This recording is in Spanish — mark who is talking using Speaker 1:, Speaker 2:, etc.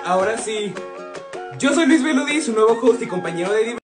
Speaker 1: Ahora sí. Yo soy Luis Beludi, su nuevo host y compañero de